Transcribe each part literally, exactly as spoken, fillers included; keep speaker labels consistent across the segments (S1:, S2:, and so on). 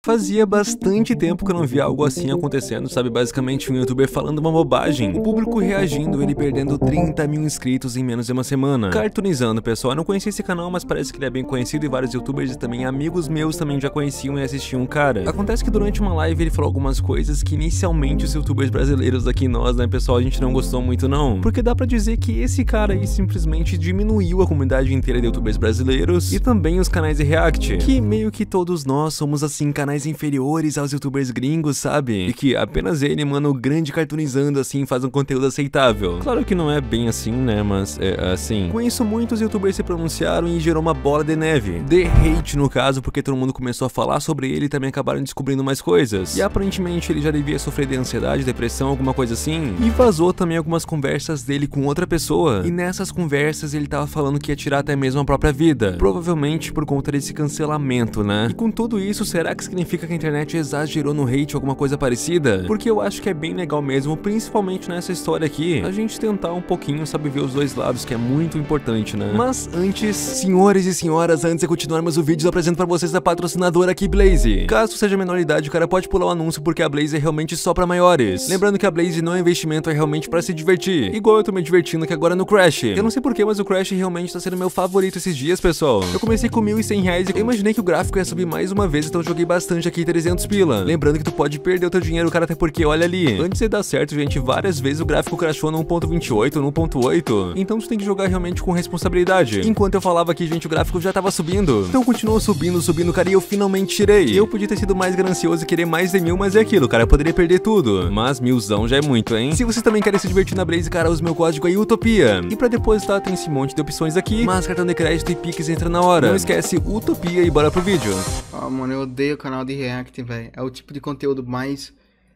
S1: Fazia bastante tempo que eu não via algo assim acontecendo, sabe? Basicamente um youtuber falando uma bobagem, o público reagindo, ele perdendo trinta mil inscritos em menos de uma semana. Cartoonizando, pessoal, eu não conhecia esse canal, mas parece que ele é bem conhecido e vários youtubers e também amigos meus também já conheciam e assistiam o cara. Acontece que durante uma live ele falou algumas coisas que inicialmente os youtubers brasileiros aqui, nós, né, pessoal, a gente não gostou muito não. Porque dá pra dizer que esse cara aí simplesmente diminuiu a comunidade inteira de youtubers brasileiros e também os canais de react, que meio que todos nós somos assim, canais inferiores aos youtubers gringos, sabe? E que apenas ele, mano, grande cartoonizando assim, faz um conteúdo aceitável. Claro que não é bem assim, né, mas é assim. Com isso, muitos youtubers se pronunciaram e gerou uma bola de neve. De hate, no caso, porque todo mundo começou a falar sobre ele e também acabaram descobrindo mais coisas. E aparentemente ele já devia sofrer de ansiedade, depressão, alguma coisa assim. E vazou também algumas conversas dele com outra pessoa. E nessas conversas ele tava falando que ia tirar até mesmo a própria vida. Provavelmente por conta desse cancelamento, né? E com tudo isso, será que significa que a internet exagerou no hate ou alguma coisa parecida? Porque eu acho que é bem legal mesmo, principalmente nessa história aqui, a gente tentar um pouquinho, sabe, ver os dois lados, que é muito importante, né? Mas antes, senhores e senhoras, antes de continuarmos o vídeo, eu apresento pra vocês a patrocinadora aqui, Blaze. Caso seja menor de idade, o cara pode pular o anúncio porque a Blaze é realmente só pra maiores. Lembrando que a Blaze não é investimento, é realmente pra se divertir. Igual eu tô me divertindo aqui agora no Crash. Eu não sei porquê, mas o Crash realmente tá sendo meu favorito esses dias, pessoal. Eu comecei com mil e cem reais e eu imaginei que o gráfico ia subir mais uma vez, então eu joguei bastante aqui, trezentos pila. Lembrando que tu pode perder o teu dinheiro, cara, até porque olha ali. Antes de dar certo, gente, várias vezes o gráfico crashou no um ponto vinte e oito, no um ponto oito. Então tu tem que jogar realmente com responsabilidade. Enquanto eu falava aqui, gente, o gráfico já tava subindo. Então continuou subindo, subindo, cara, e eu finalmente tirei. Eu podia ter sido mais ganancioso e querer mais de mil, mas é aquilo, cara, eu poderia perder tudo. Mas milzão já é muito, hein? Se vocês também querem se divertir na Blaze, cara, use meu código aí, Utopia. E pra depositar tem esse monte de opções aqui, mas cartão de crédito e Pix entra na hora. Não esquece Utopia e bora pro vídeo.
S2: Ah, mano, eu odeio o canal de react, velho. É o tipo de conteúdo mais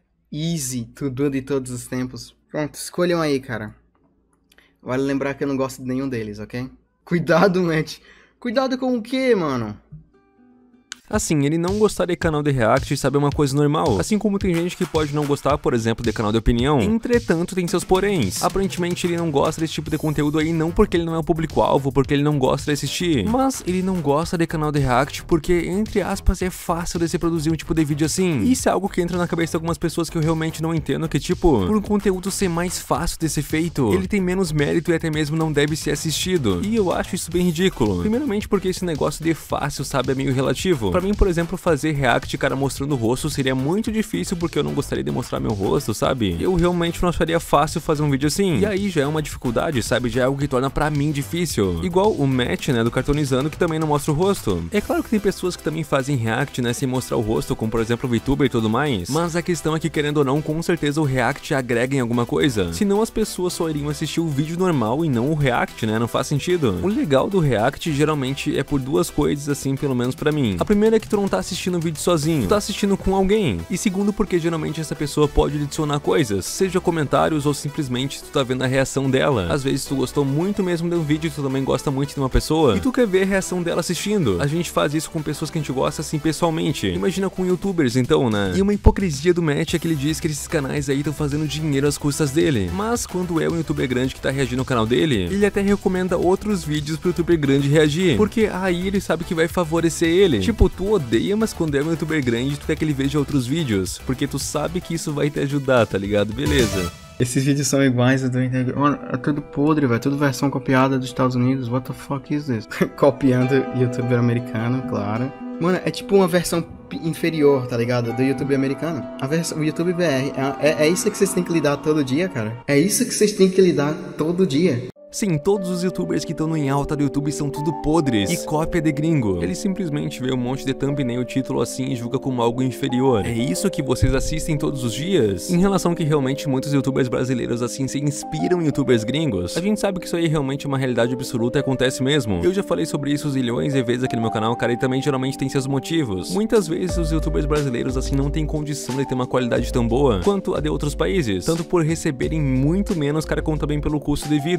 S2: easy, tudo de todos os tempos. Pronto, escolham aí, cara. Vale lembrar que eu não gosto de nenhum deles, ok? Cuidado, Matt. Cuidado com o quê, mano?
S1: Assim, ele não gostar de canal de react, sabe, é uma coisa normal. Assim como tem gente que pode não gostar, por exemplo, de canal de opinião. Entretanto, tem seus poréns. Aparentemente, ele não gosta desse tipo de conteúdo aí, não porque ele não é o público-alvo, porque ele não gosta de assistir. Mas ele não gosta de canal de react porque, entre aspas, é fácil de se produzir um tipo de vídeo assim. Isso é algo que entra na cabeça de algumas pessoas que eu realmente não entendo, que tipo, por um conteúdo ser mais fácil de ser feito, ele tem menos mérito e até mesmo não deve ser assistido. E eu acho isso bem ridículo. Primeiramente porque esse negócio de fácil, sabe, é meio relativo. Pra mim, por exemplo, fazer react, cara, mostrando o rosto seria muito difícil porque eu não gostaria de mostrar meu rosto, sabe? Eu realmente não acharia fácil fazer um vídeo assim. E aí já é uma dificuldade, sabe? Já é algo que torna pra mim difícil. Igual o Matt, né, do Cartoonizando, que também não mostra o rosto. É claro que tem pessoas que também fazem react, né, sem mostrar o rosto, como por exemplo o VTuber e tudo mais. Mas a questão é que, querendo ou não, com certeza o react agrega em alguma coisa. Senão as pessoas só iriam assistir o vídeo normal e não o react, né? Não faz sentido. O legal do react geralmente é por duas coisas, assim, pelo menos pra mim. A primeira é que tu não tá assistindo o vídeo sozinho, tu tá assistindo com alguém. E segundo, porque geralmente essa pessoa pode adicionar coisas, seja comentários ou simplesmente tu tá vendo a reação dela. Às vezes tu gostou muito mesmo de um vídeo e tu também gosta muito de uma pessoa e tu quer ver a reação dela assistindo. A gente faz isso com pessoas que a gente gosta assim pessoalmente. Imagina com youtubers então, né? E uma hipocrisia do Matt é que ele diz que esses canais aí estão fazendo dinheiro às custas dele. Mas quando é um youtuber grande que tá reagindo ao canal dele, ele até recomenda outros vídeos pro youtuber grande reagir, porque aí ele sabe que vai favorecer ele. Tipo, tu odeia, mas quando é um youtuber grande, tu quer que ele veja outros vídeos, porque tu sabe que isso vai te ajudar, tá ligado? Beleza.
S2: Esses vídeos são iguais, eu tô entendendo. Mano, é tudo podre, velho. Tudo versão copiada dos Estados Unidos. What the fuck is this? Copiando youtuber americano, claro. Mano, é tipo uma versão inferior, tá ligado? Do YouTube americano. A versão, o YouTube B R. É, é, é isso que vocês têm que lidar todo dia, cara. É isso que vocês têm que lidar todo dia.
S1: Sim, todos os youtubers que estão no em alta do YouTube são tudo podres e cópia de gringo. Ele simplesmente vê um monte de thumbnail, o título assim e julga como algo inferior. É isso que vocês assistem todos os dias? Em relação que realmente muitos youtubers brasileiros assim se inspiram em youtubers gringos, a gente sabe que isso aí realmente é uma realidade absoluta e acontece mesmo. Eu já falei sobre isso zilhões de vezes aqui no meu canal, cara, e também geralmente tem seus motivos. Muitas vezes os youtubers brasileiros assim não têm condição de ter uma qualidade tão boa quanto a de outros países, tanto por receberem muito menos, cara, como também pelo custo de vida. E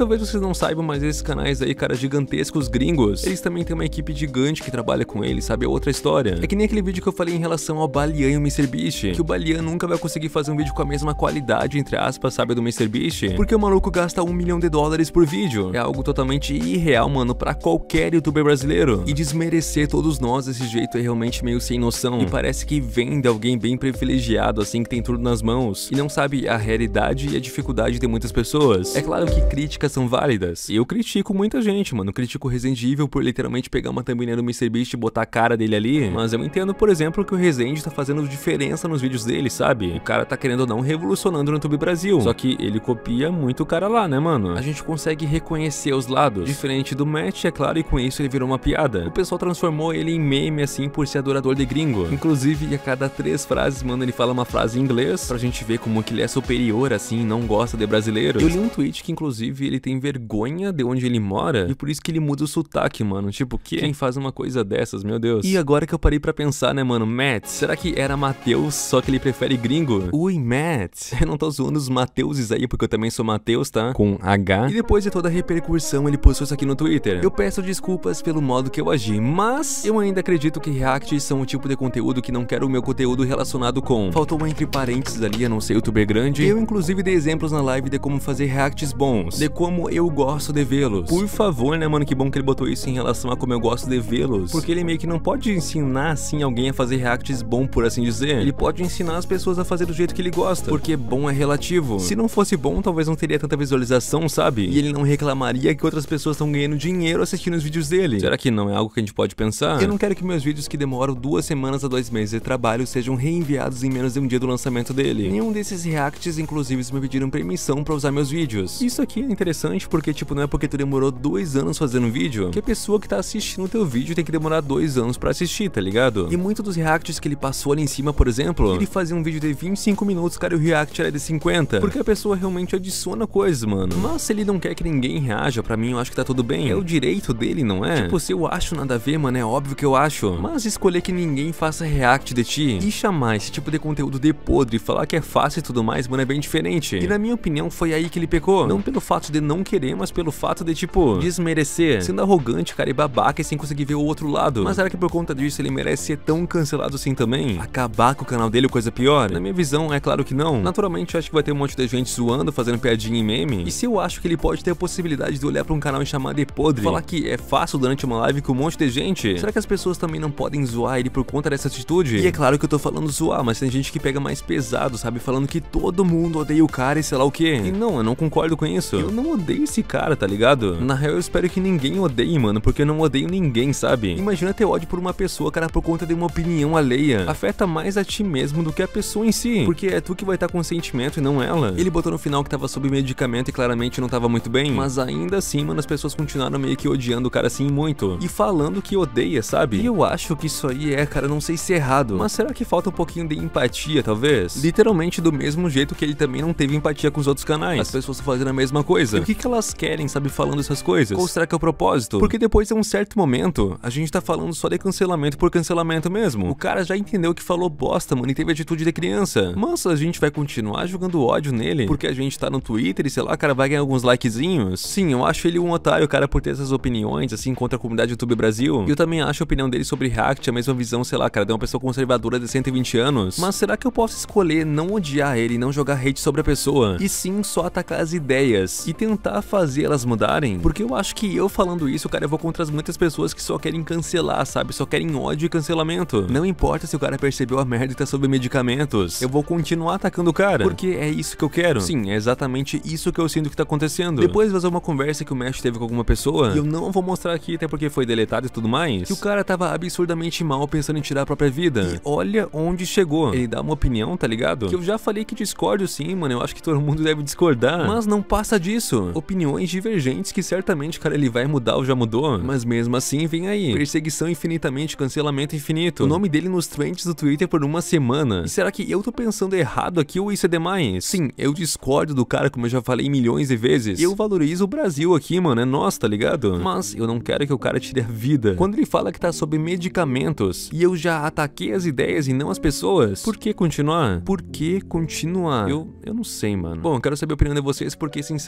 S1: talvez vocês não saibam, mas esses canais aí, cara, gigantescos gringos, eles também têm uma equipe gigante que trabalha com eles, sabe? É outra história. É que nem aquele vídeo que eu falei em relação ao Balian e o MrBeast, que o Balian nunca vai conseguir fazer um vídeo com a mesma qualidade, entre aspas, sabe, do MrBeast, porque o maluco gasta um milhão de dólares por vídeo. É algo totalmente irreal, mano, pra qualquer youtuber brasileiro. E desmerecer todos nós desse jeito é realmente meio sem noção. E parece que vem de alguém bem privilegiado, assim, que tem tudo nas mãos, e não sabe a realidade e a dificuldade de muitas pessoas. É claro que críticas são válidas. Eu critico muita gente, mano. Eu critico o Resident Evil por literalmente pegar uma thumbnail do MrBeast e botar a cara dele ali. Mas eu entendo, por exemplo, que o Resident tá fazendo diferença nos vídeos dele, sabe? O cara tá querendo ou não revolucionando no YouTube Brasil. Só que ele copia muito o cara lá, né, mano? A gente consegue reconhecer os lados. Diferente do Matt, é claro, e com isso ele virou uma piada. O pessoal transformou ele em meme, assim, por ser adorador de gringo. Inclusive, a cada três frases, mano, ele fala uma frase em inglês, pra gente ver como que ele é superior, assim, não gosta de brasileiros. Eu li um tweet que, inclusive, ele tem vergonha de onde ele mora, e por isso que ele muda o sotaque, mano. Tipo, quem faz uma coisa dessas, meu Deus. E agora que eu parei pra pensar, né, mano, Matt, será que era Matheus, só que ele prefere gringo? Ui, Matt. Eu não tô zoando os Mateuses aí, porque eu também sou Matheus, tá? Com H. E depois de toda a repercussão, ele postou isso aqui no Twitter. Eu peço desculpas pelo modo que eu agi, mas eu ainda acredito que reacts são o tipo de conteúdo que não quero o meu conteúdo relacionado com. Faltou uma entre parênteses ali, a não ser youtuber grande. Eu, inclusive, dei exemplos na live de como fazer reacts bons, de como eu gosto de vê-los. Por favor, né, mano, que bom que ele botou isso em relação a como eu gosto de vê-los, porque ele meio que não pode ensinar, assim, alguém a fazer reacts bom, por assim dizer. Ele pode ensinar as pessoas a fazer do jeito que ele gosta, porque bom é relativo. Se não fosse bom, talvez não teria tanta visualização, sabe? E ele não reclamaria que outras pessoas estão ganhando dinheiro assistindo os vídeos dele. Será que não é algo que a gente pode pensar? Eu não quero que meus vídeos que demoram duas semanas a dois meses de trabalho sejam reenviados em menos de um dia do lançamento dele. Nenhum desses reacts, inclusive, me pediram permissão pra usar meus vídeos. Isso aqui é interessante porque, tipo, não é porque tu demorou dois anos fazendo um vídeo que a pessoa que tá assistindo o teu vídeo tem que demorar dois anos pra assistir, tá ligado? E muitos dos reacts que ele passou ali em cima, por exemplo, ele fazia um vídeo de vinte e cinco minutos, cara, e o react era de cinquenta, porque a pessoa realmente adiciona coisas, mano. Mas se ele não quer que ninguém reaja, pra mim eu acho que tá tudo bem. É o direito dele, não é? Tipo, se eu acho nada a ver, mano, é óbvio que eu acho. Mas escolher que ninguém faça react de ti e chamar esse tipo de conteúdo de podre, falar que é fácil e tudo mais, mano, é bem diferente. E na minha opinião foi aí que ele pecou. Não pelo fato de não querer, mas pelo fato de, tipo, desmerecer, sendo arrogante, cara, e babaca e sem conseguir ver o outro lado. Mas será que por conta disso ele merece ser tão cancelado assim também? Acabar com o canal dele ou coisa pior? Na minha visão, é claro que não. Naturalmente, eu acho que vai ter um monte de gente zoando, fazendo piadinha em meme. E se eu acho que ele pode ter a possibilidade de olhar pra um canal e chamar de podre, falar que é fácil durante uma live com um monte de gente, será que as pessoas também não podem zoar ele por conta dessa atitude? E é claro que eu tô falando zoar, mas tem gente que pega mais pesado, sabe? Falando que todo mundo odeia o cara e sei lá o que. E não, eu não concordo com isso. Eu não odeio esse cara, tá ligado? Na real, eu espero que ninguém odeie, mano, porque eu não odeio ninguém, sabe? Imagina ter ódio por uma pessoa, cara, por conta de uma opinião alheia. Afeta mais a ti mesmo do que a pessoa em si, porque é tu que vai estar com sentimento e não ela. Ele botou no final que tava sob medicamento e claramente não tava muito bem, mas ainda assim, mano, as pessoas continuaram meio que odiando o cara assim muito e falando que odeia, sabe? E eu acho que isso aí é, cara, não sei se é errado, mas será que falta um pouquinho de empatia, talvez? Literalmente do mesmo jeito que ele também não teve empatia com os outros canais. As pessoas fazendo a mesma coisa. E o que que elas querem, sabe, falando essas coisas? Qual será que é o propósito? Porque depois de um certo momento, a gente tá falando só de cancelamento por cancelamento mesmo. O cara já entendeu que falou bosta, mano, e teve atitude de criança. Mas a gente vai continuar jogando ódio nele porque a gente tá no Twitter e sei lá, cara, vai ganhar alguns likezinhos. Sim, eu acho ele um otário, cara, por ter essas opiniões, assim, contra a comunidade do YouTube Brasil. E eu também acho a opinião dele sobre React a mesma visão, sei lá, cara, de uma pessoa conservadora de cento e vinte anos. Mas será que eu posso escolher não odiar ele e não jogar hate sobre a pessoa? E sim, só atacar as ideias e tentar fazer elas mudarem? Porque eu acho que eu falando isso, cara, eu vou contra as muitas pessoas que só querem cancelar, sabe? Só querem ódio e cancelamento. Não importa se o cara percebeu a merda e tá sob medicamentos. Eu vou continuar atacando o cara, porque é isso que eu quero. Sim, é exatamente isso que eu sinto que tá acontecendo. Depois vazou uma conversa que o Mesh teve com alguma pessoa, e eu não vou mostrar aqui, até porque foi deletado e tudo mais, que o cara tava absurdamente mal pensando em tirar a própria vida. E olha onde chegou. Ele dá uma opinião, tá ligado? Que eu já falei que discordo sim, mano, eu acho que todo mundo deve discordar, mas não passa disso. Opiniões divergentes que certamente, cara, ele vai mudar ou já mudou, mas mesmo assim vem aí. Perseguição infinitamente, cancelamento infinito. O nome dele nos trends do Twitter por uma semana. E será que eu tô pensando errado aqui ou isso é demais? Sim, eu discordo do cara, como eu já falei milhões de vezes. Eu valorizo o Brasil aqui, mano, é nosso, tá ligado? Mas eu não quero que o cara tire a vida. Quando ele fala que tá sob medicamentos e eu já ataquei as ideias e não as pessoas, por que continuar? Por que continuar? Eu, eu não sei, mano. Bom, eu quero saber a opinião de vocês porque, sinceramente,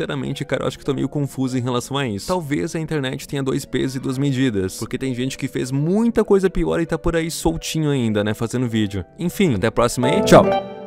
S1: cara, eu acho que tô meio confuso em relação a isso. Talvez a internet tenha dois pesos e duas medidas, porque tem gente que fez muita coisa pior e tá por aí soltinho ainda, né, fazendo vídeo. Enfim, até a próxima e tchau!